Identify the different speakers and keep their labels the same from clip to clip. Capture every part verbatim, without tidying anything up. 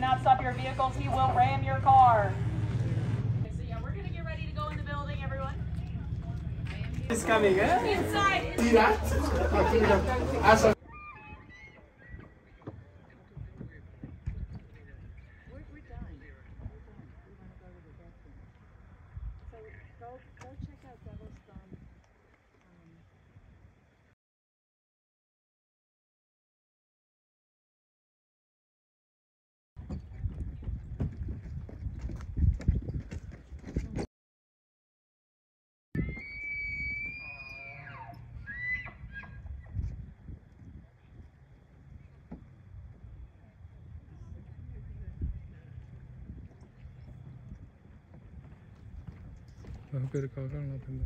Speaker 1: not stop your vehicles, he will ram your car. Okay, so yeah, we're gonna get ready to go in the building, everyone.
Speaker 2: It's coming, eh?
Speaker 1: Inside.
Speaker 2: See that? As a
Speaker 3: Go, go check out Yellowstone. Um,
Speaker 4: പേര് കാണാൻ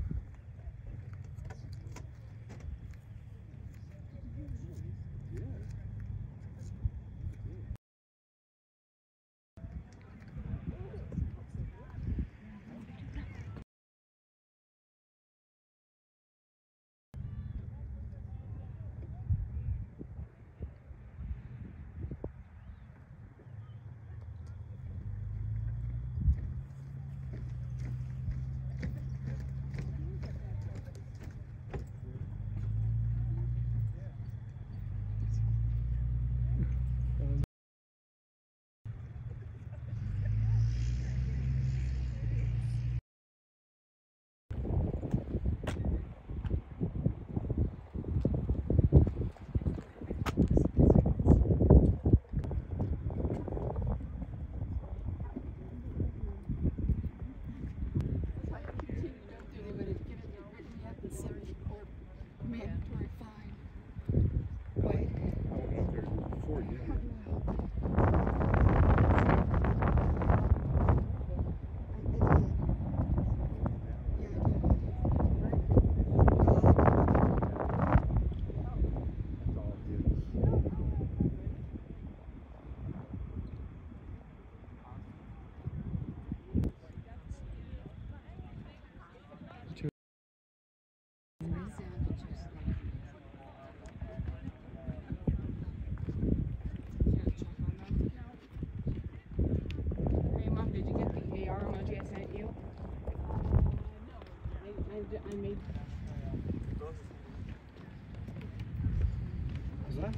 Speaker 3: mandatory fine. Wait.
Speaker 4: I went up there before you.
Speaker 3: I made.
Speaker 2: Is that?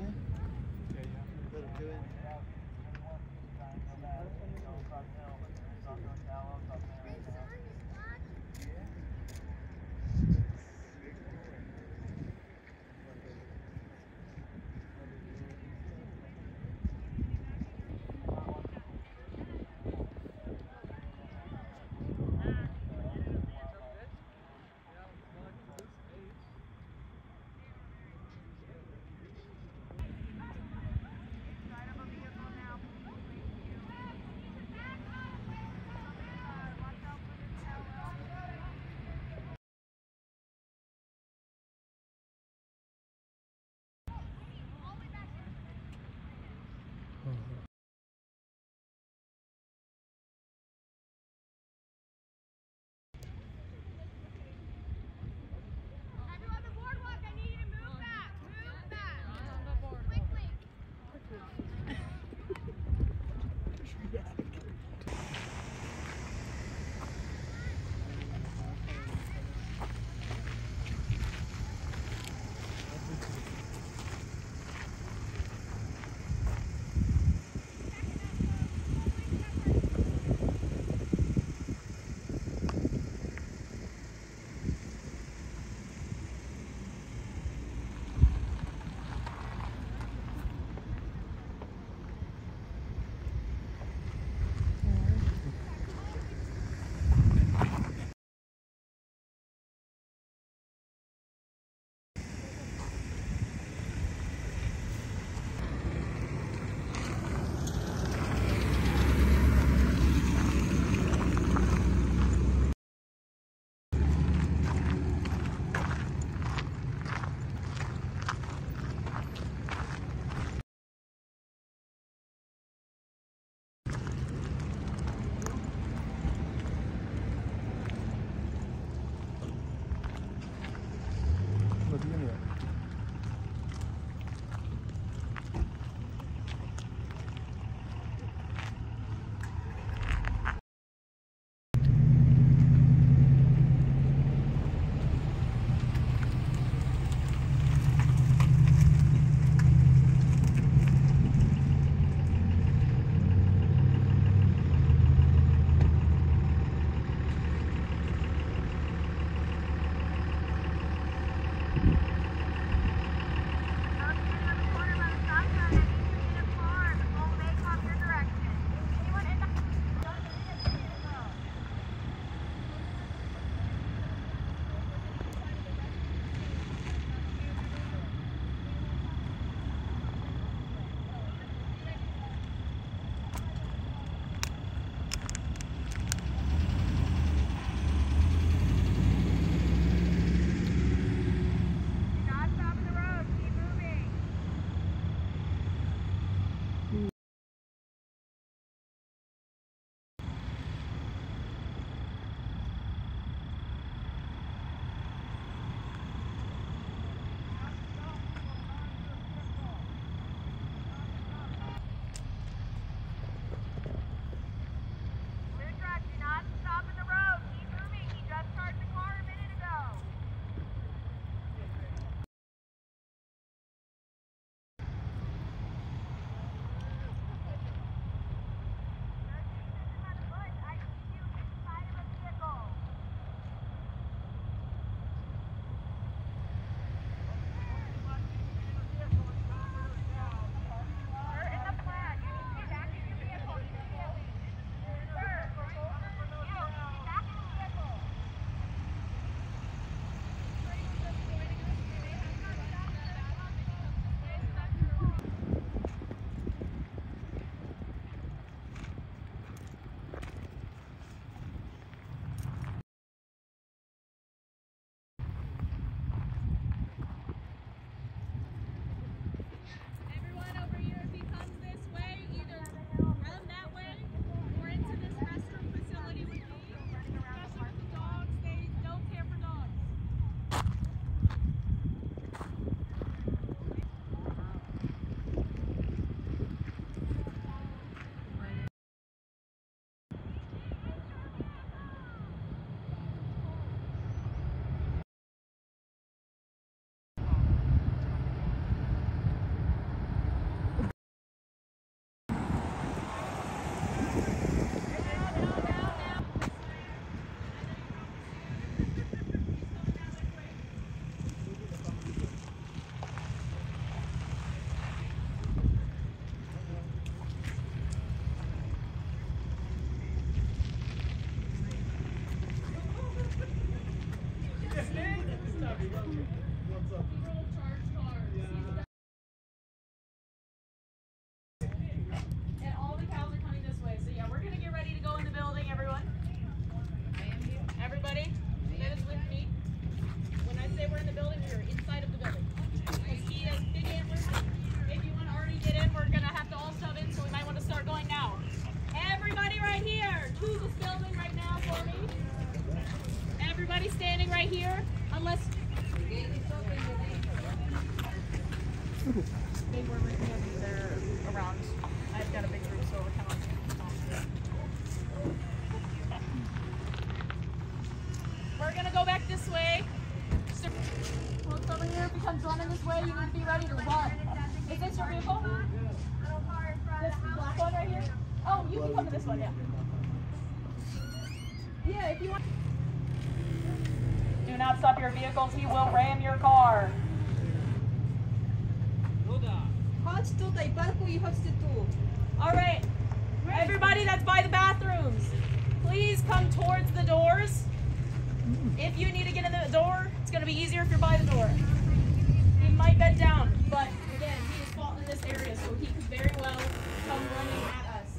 Speaker 1: who's just filming right now for me? Everybody standing right here, unless they were looking there around. I've got a big group, so we're kind of. We're gonna go back this way. Once over here becomes running this way, you need to be ready to run. Is this your vehicle? This black one right here? Oh, you can come to this one, yeah. Yeah, if you want. Do not stop your vehicles, he will ram your car.
Speaker 3: Chodź tutaj, parkuj i chodźcie tu.
Speaker 1: All right, everybody that's by the bathrooms, please come towards the doors. If you need to get in the door, it's going to be easier if you're by the door. He might bend down, but again, he is fault in this area, so he could very well come running at us.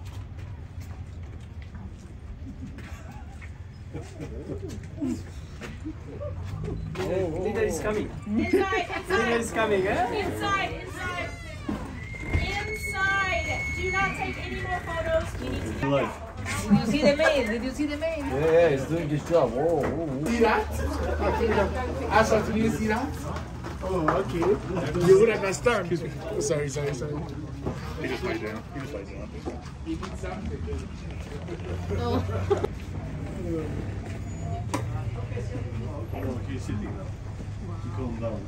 Speaker 2: Leader is coming.
Speaker 1: Inside,
Speaker 2: Leader is
Speaker 1: inside,
Speaker 2: coming, eh?
Speaker 1: inside, inside, inside. Do not take any more photos. You need to get out.
Speaker 3: Did you see the mail? Did you see the mail?
Speaker 5: Yeah, yeah, he's doing his job. Whoa, whoa, whoa.
Speaker 2: See that? Asha, do you see that? Oh, okay. You would understand. Oh, sorry, sorry, sorry.
Speaker 4: He just laid down. He just laid down.
Speaker 2: You did something.
Speaker 3: No.
Speaker 5: Oh, he's sitting now. You calm down.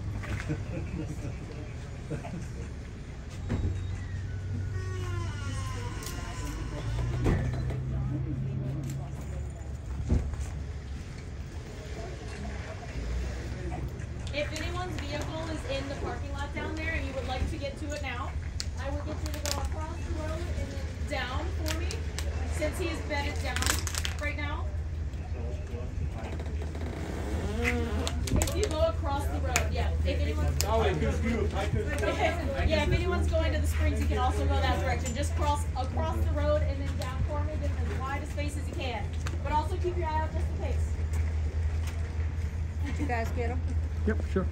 Speaker 1: If anyone's vehicle is in the parking lot down there and you would like to get to it now, I would get you to go across the road and then down for me, since he is bedded down right now. If you go across the road, yeah. If anyone's yeah, if anyone's going to the springs, you can also go that direction. Just cross across the road and then down for me, then as wide a space as you can. But also keep your eye out just in case.
Speaker 3: Did you guys get them?
Speaker 4: Yep, sure.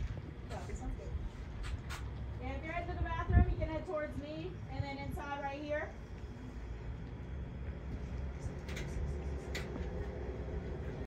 Speaker 1: Yeah, if you're heading to the bathroom, you can head towards me, and then inside right here.